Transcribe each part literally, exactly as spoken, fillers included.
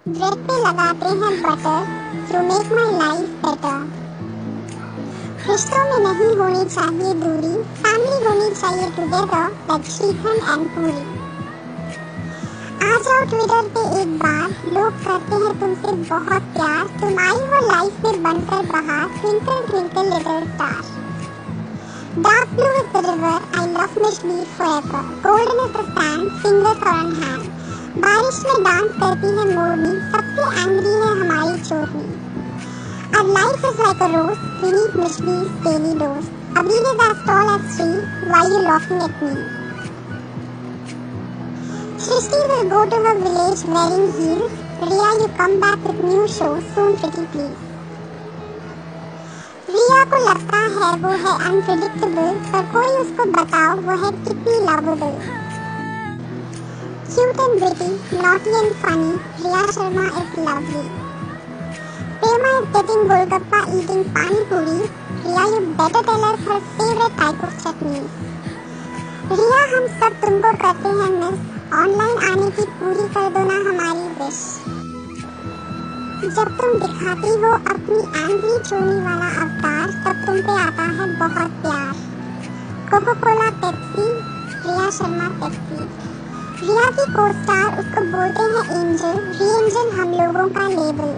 Bread पे लगाते हैं butter, you make my life better. रिश्तों में नहीं होनी चाहिए दूरी, फैमिली होनी चाहिए टुगेदर लाइक श्रीखंड एंड पूरी। आ जाओ ट्विटर पे एक बार, लोग करते हैं तुमसे बहुत प्यार, तुम आई हो लाइफ में बनकर बहार, twinkle twinkle little star. Dark blue is the river, I love Mishmi forever. Golden is the sand, fingers are on hand. बारिश में डांस करती है मोरनी, सबसे एंग्री है हमारी चोरनी। Our life is like a rose, we need Mishmi's daily dose. A beard is as tall as tree, why you laughing at me? Shrishti will go to her village wearing heels. Riya, you come back with new show soon, pretty please. रिया को लगता है वो है unpredictable, पर कोई उसको बताओ वो है कितनी lovable. Cute and witty, naughty and funny, Riya Sharma is lovely. Prema is getting golgappa eating pani puri, Riya you better tell us her favourite type of chutney. Riya हम सब तुमको करते हैं मिस, ऑनलाइन आने की पूरी कर दो ना हमारी विश। जब तुम दिखाती हो अपनी एंग्री चोनी वाला अवतार, तब तुम पे आता है बहुत प्यार। Coco Cola Pepsi, Riya Sharma Pepsi. Riya की को स्टार उसको बोलते हैं एंजल, री एंजल हम लोगों का लेबल।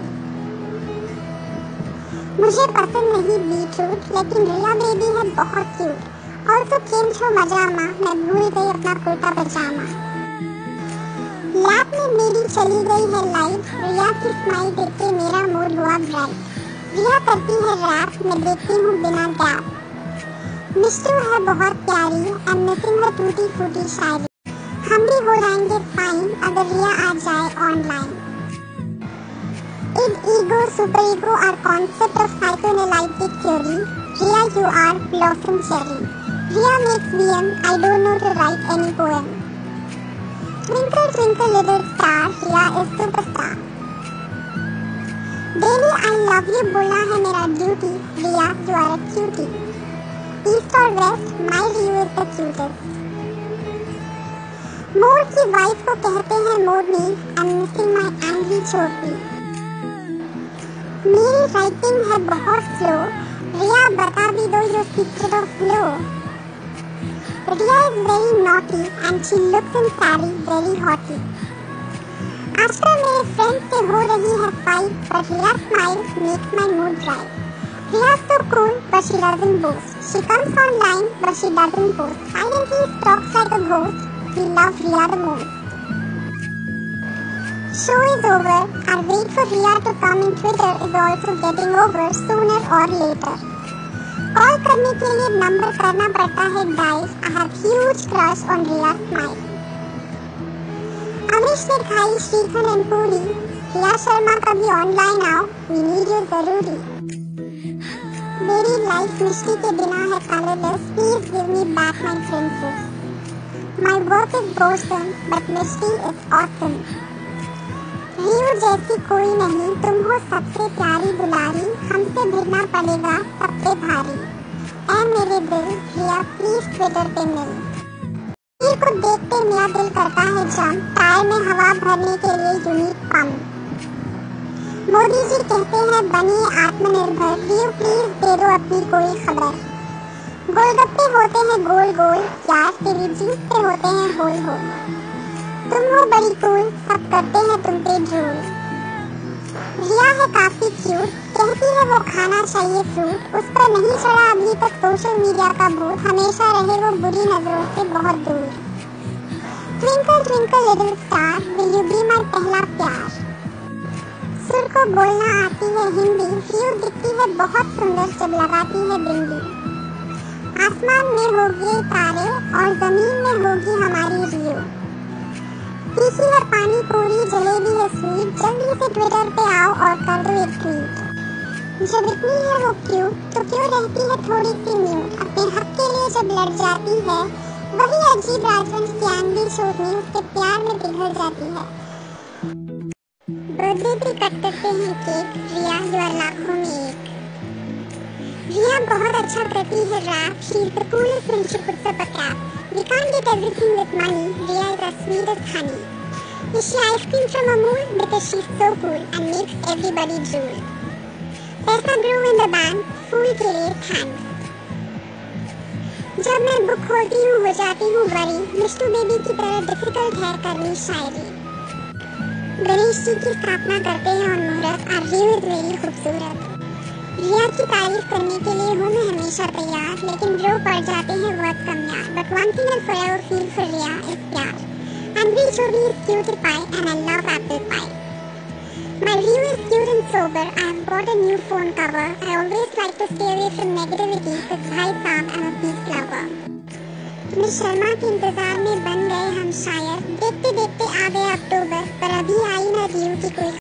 मुझे पसंद नहीं बीटरूट, लेकिन रिया बेबी है बहुत क्यूट। और तो केम छो मजामा, मैं भूल गई अपना कुर्ता पजामा। लैब में मेरी चली गई है लाइट, रिया की स्माइल देख के मेरा मूड हुआ ब्राइट। रिया करती है रैप, मैं देखती हूँ बिना गैप। मिष्टू है बहुत प्यारी, आई एम मिसिंग हर टूटी फूटी शायरी। हम भी हो जाएंगे फाइन अगर रिया आ जाए online. Id ego super ego are concept of psychoanalytic theory, Riya you are blossom cherry. Riya makes VM, I don't know to write any poem. Twinkle twinkle little star, Riya is superstar. Daily I love you बोलना है मेरा duty, Riya you are a cutie. East or west, my Riya is the cutest. मोर की wife को कहते हैं मोरनी, I'm missing my angry छोटी। मेरी राइटिंग है बहुत स्लो, Riya बता भी दो your secret of flow. Riya is very naughty and she looks in sari very haughty. आजकल मेरे फ्रेंड से हो रही है fight, but Riya smile makes my mood right. Riya is so cool but she doesn't boast. She comes online but she doesn't post. Silently stalks like a ghost. We love Riya the most. Show is over. Our wait for Riya to come in Twitter is also getting over sooner or later. Call करने के लिए number करना पड़ता है dial. I have huge crush on Riya smile. Amish ने खाई shrikhand and पूरी, रिया शर्मा कभी ऑनलाइन आओ, वी नीड यू जरूरी। मेरी लाइफ मिष्टी के बिना है colourless, please give me back my princess. My work is boredom but Mishti is awesome. Riyu जैसी कोई नहीं, तुम हो सबसे प्यारी दुलारी, हमसे भिड़ना पड़ेगा सबसे भारी। ऐ मेरे दिल, रिया प्लीज ट्विटर पे मिल। वीर को देखते मेरा दिल करता है जम, टायर में हवा भरने के लिए यूनिक पंप। मोदी जी कहते हैं बनिए आत्मनिर्भर, रियू प्लीज दे दो अपनी कोई खबर। गोलगप्पे होते हैं गोल गोल, यार तेरी जीत पे होते हैं होल होल। तुम हो बड़ी कूल, सब करते हैं तुम पे ड्रूल। रिया है काफी क्यूट, कहती है वो खाना चाहिए फ्रूट, उस पर नहीं चढ़ा अभी तक सोशल मीडिया का भूत, हमेशा रहे वो बुरी नजरों से बहुत दूर। Twinkle twinkle little star, will you be my पहला प्यार। सुर को बोलना आती है हिंदी, रियू दिखती है बहुत सुंदर जब लगाती है बिंदी। आसमान में होगी तारे और जमीन में होगी हमारी रियू। तीखी है पानी पूरी, जलेबी है स्वीट, जल्दी से ट्विटर पे आओ और कर दो एक ट्वीट। जब इतनी है वो क्यूट, तो क्यों रहती है थोड़ी सी म्यूट, अपने हक के लिए जब लड़ जाती है, वही अजीब राजवंश की एंग्री छोड़नी उसके प्यार में पिघल जाती है। बर्थडे पे कट करते हैं केक, रिया यू आर लाखों में एक। रिया बहुत अच्छा करती है rap, she is the coolest when she puts up a cap. We can't get everything with money, Riya is as sweet as honey. Is she ice cream from Amul? Because she's so cool and makes everybody drool. पैसा grew in the bank, फूल के लिए thanks. जब मैं book खोलती हूँ हो जाती हूँ बड़ी, मिष्टू बेबी की तरह डिफिकल्ट है करनी शायरी. गणेश जी की स्थापना करते हैं और मुहूर्त और रियू इज वेरी खूबसूरत. रिया की तारीफ करने के लिए हूँ मैं हमेशा तैयार, लेकिन ब्रो पड़ जाते हैं वर्ड कम यार. But one thing I forever feel for Riya is प्यार. Andri Chobi is cutie pie and I love apple pie. My Ryu is cute and sober. I have bought a new phone cover. I always like to stay away from negativity because bhai saab I'm a peace lover. Miss Sharma के इंतजार में बन गए हम शायर. देखते देखते आ गया अक्टूबर, पर अभी आई ना रियू की कोई